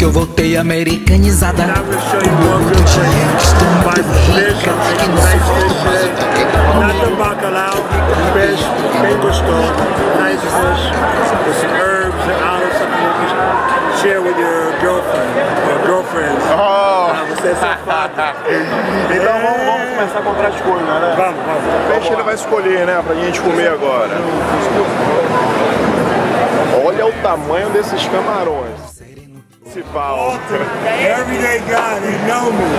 que eu voltei americanizada. Nada bacalhau, peixe bem gostoso, nice fish, with some herbs and olives, something you can share with your girlfriend or girlfriends. Você é safado. Então vamos começar a comprar as coisas, né? Vamos. O peixe ele vai escolher, né? Pra gente comer agora. Olha o tamanho desses camarões. Principal. Everyday guy, they know me.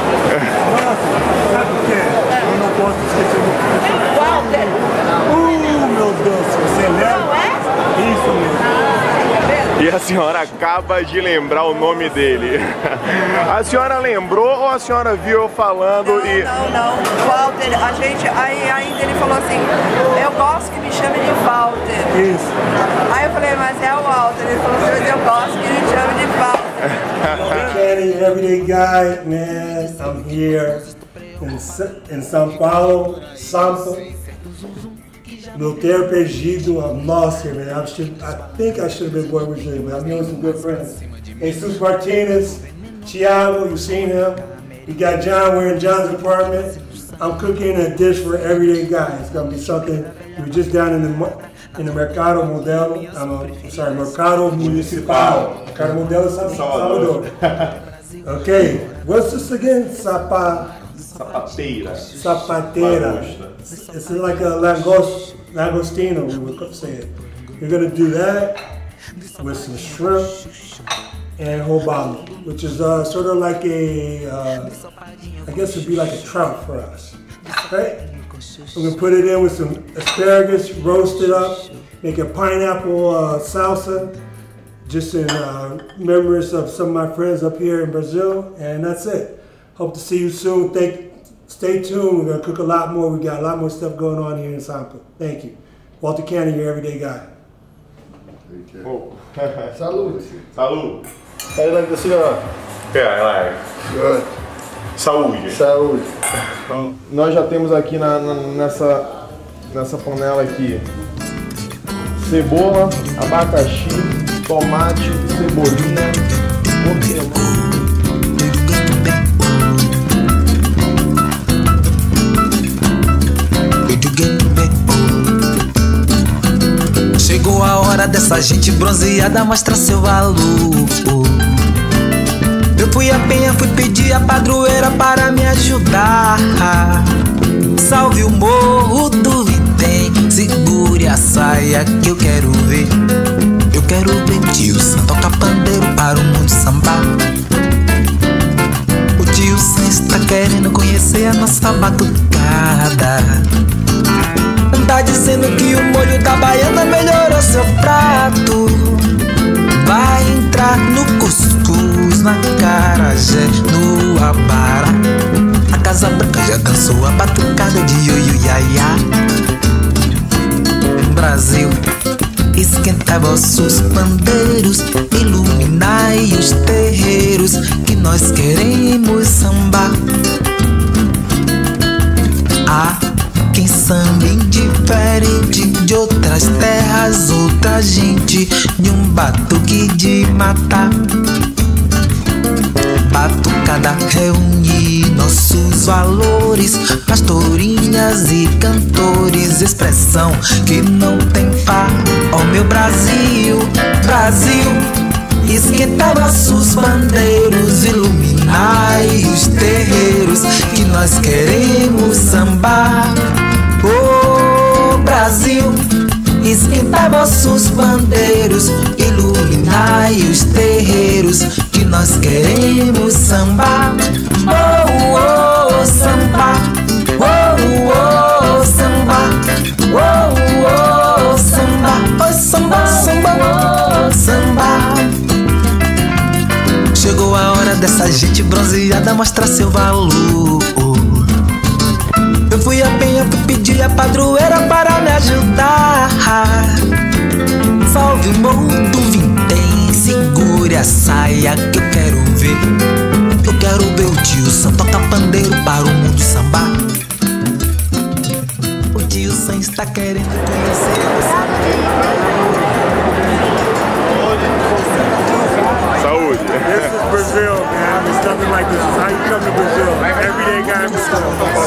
Eu não posso esquecer do Walter. meu Deus, você lembra? Isso mesmo. E a senhora acaba de lembrar o nome dele. A senhora lembrou ou a senhora viu eu falando e... Não. Walter, a gente... Aí ainda ele falou assim, eu gosto que me chame de Walter. Isso. Aí eu falei, mas é o Walter. Ele falou, mas eu gosto que me chame de Walter. Kenny, everyday guy, man. I'm here in São Paulo, Sampa. Meu ter perdido, I'm lost here, man. I think I should have been born originally, but I'm knowing some good friends. Jesus Martinez, Thiago, you've seen him. We got John, we're in John's apartment. I'm cooking a dish for everyday guy. It's gonna be something. We were just down in the Mercado Modelo. Mercado Municipal. Mercado Modelo, Salvador. Okay, what's this again? Sapateira. It's like a langostino, we would say it. You're gonna do that with some shrimp and robalo, which is sort of like I guess it'd be like a trout for us, right? I'm gonna put it in with some asparagus, roast it up, make a pineapple salsa, just in memories of some of my friends up here in Brazil, and that's it. Hope to see you soon. Stay tuned. We're gonna cook a lot more. We got a lot more stuff going on here in Sampa. Thank you. Walter Cannon, your everyday guy. Oh. Salud. Salud. How you like the cigar? Yeah, I like. Good. Saúde. Saúde. Então, nós já temos aqui nessa panela aqui cebola, abacaxi, tomate, cebolinha, hortelã. Chegou a hora dessa gente bronzeada mostrar seu valor. Eu fui a penha, fui pedir a padroeira para me ajudar. Salve o morro do Item, segure a saia que eu quero ver. Eu quero ver o tio Sam tocar pandeiro para o mundo sambar. O tio Sam está querendo conhecer a nossa batucada. Tá dizendo que o molho da baiana melhorou seu prato. Vai entrar no cuscuz, na acarajé, no abará. A Casa Branca já dançou a batucada de ioiô iaiá. Brasil, esquenta vossos pandeiros, iluminai os terreiros, que nós queremos sambar. Quem samba indiferente de outras terras, outra gente, de um batuque de matar. Batucada reúne nossos valores, pastorinhas e cantores, expressão que não tem par. Ó meu Brasil, Brasil, esquenta vossos bandeiros, iluminai os terreiros, que nós queremos sambar. Oh Brasil, esquenta vossos bandeiros, iluminai os terreiros, que nós queremos sambar. Oh, oh, samba, oh, oh, samba, oh, oh, samba, oh, samba, samba, oh, samba. Chegou a hora dessa gente bronzeada mostrar seu valor. Eu fui a penha, fui pedir a padroeira para me ajudar. Salve o morro do Vintém, segure a saia que eu quero ver. Eu quero ver o tio Sam tocar pandeiro para o mundo sambar. O tio Sam está querendo conhecer Saúde. This is Brazil, man. There's nothing like this. How you come to Brazil? Everyday guy in Brazil.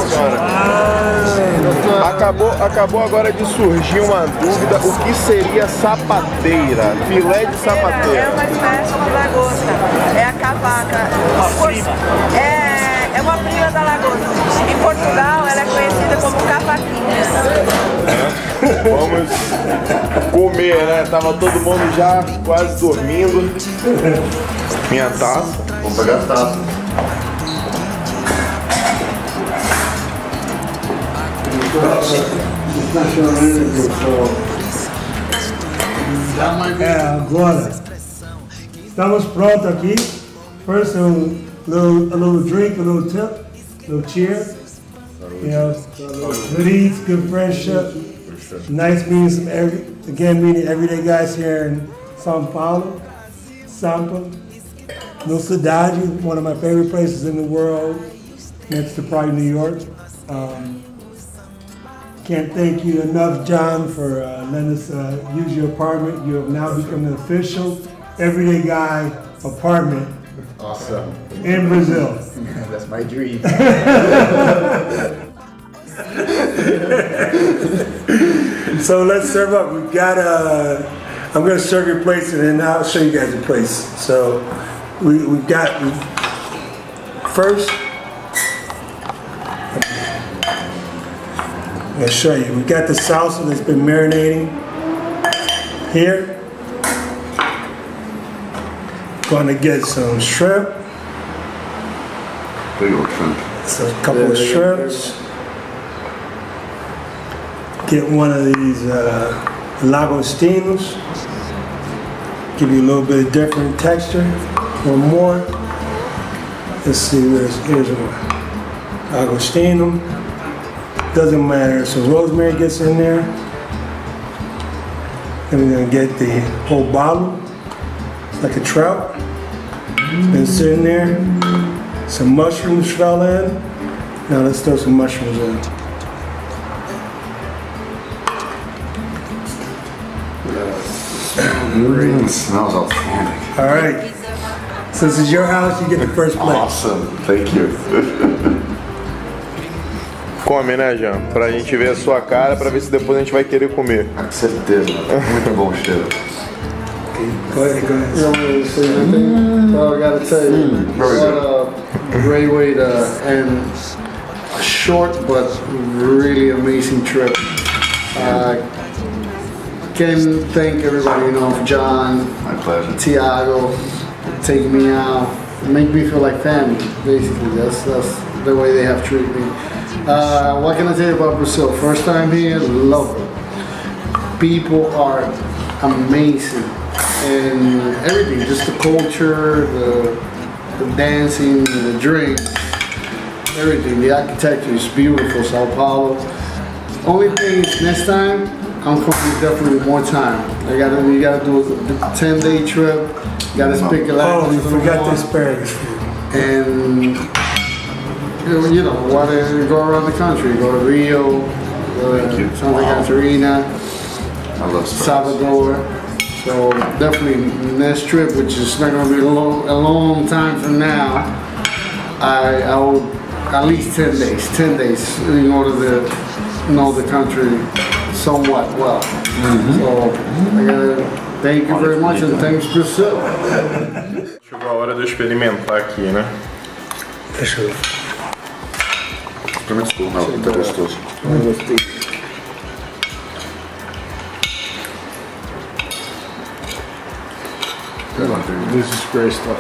Acabou agora de surgir uma dúvida. O que seria sapateira? Filé de sapateira. É uma espécie de lagosta. É a cavaca. É uma prima da lagosta. Em Portugal, ela é conhecida como cavaquinha. Vamos comer, né? Tava todo mundo já quase dormindo. Minha taça. Vamos pegar a taça. Agora estamos prontos aqui. First, a little drink, a little tip, a little cheer. You know, good eats, good friendship. Nice meeting meeting everyday guys here in São Paulo, Sampa, no Cidade, one of my favorite places in the world, next to probably New York. Can't thank you enough, John, for letting us use your apartment. You have now become an official Everyday Guy apartment. Awesome. In Brazil. That's my dream. So let's serve up. We've got I'm going to serve your plates and then I'll show you guys the place. So we've got first. I'm going to show you. We've got the salsa that's been marinating here. Going to get some shrimp. Big old shrimp. So a couple of shrimps. Get one of these lagostinos. Give you a little bit of different texture. One more. Let's see, here's one. Agostino. Doesn't matter. So rosemary gets in there. Then we're gonna get the whole bottle. It's like a trout. Been sitting there. Some mushrooms fell in. Now let's throw some mushrooms in. It smells outstanding. All right. Since it's your house, you get the first plate. Awesome. Thank you. Come, né, Jean? Pra gente ver a sua cara, pra ver se depois a gente vai querer comer. Com certeza. Muito bom cheiro. Go ahead. You want me to say anything? Well, I gotta tell you, what a great way to end a short but really amazing trip. Can't thank everybody, John, My pleasure. Tiago, take me out, make me feel like family. Basically, that's the way they have treated me. What can I tell you about Brazil? First time here, love it. People are amazing. And everything, just the culture, the dancing, the drinks, everything. The architecture is beautiful, Sao Paulo. Only thing is next time, I'm coming definitely more time. We gotta do a 10-day trip. Gotta speak a Oh, you language. forgot the asparagus. And want to go around the country. Go to Rio, Santa Catarina, I love Salvador. So definitely next trip, which is not going to be a long time from now, I will at least 10 days in order to know the country somewhat well. So I gotta thank you very much and thanks Brazil. Chegou a hora de eu experimentar aqui, né? Deixa eu... Experimenta tudo, não, tá gostoso. This is great stuff.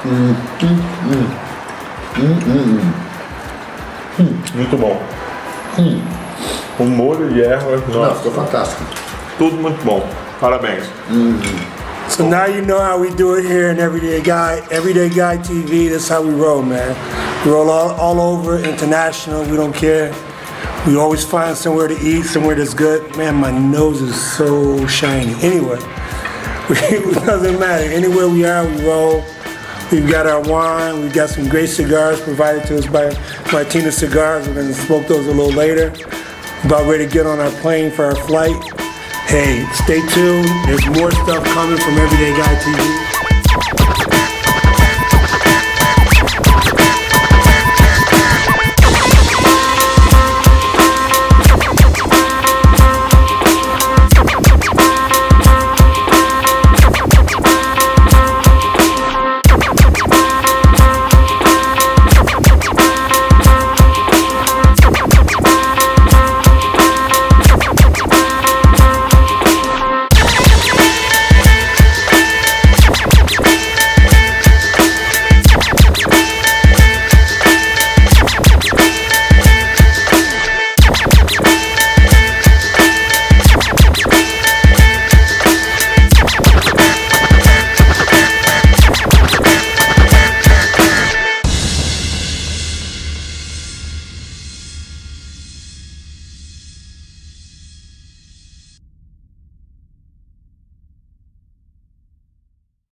Muito bom. O molho de erva, Não, nossa, ficou fantástico. tudo muito bom. Parabéns. So now you know how we do it here in Everyday Guy TV. That's how we roll, man. We roll all over, international, we don't care. We always find somewhere to eat, somewhere that's good. Man, my nose is so shiny. Anyway, it doesn't matter. Anywhere we are, we roll. We've got our wine. We've got some great cigars provided to us by Martina Cigars. We're going to smoke those a little later. About ready to get on our plane for our flight. Hey, stay tuned. There's more stuff coming from Everyday Guy TV.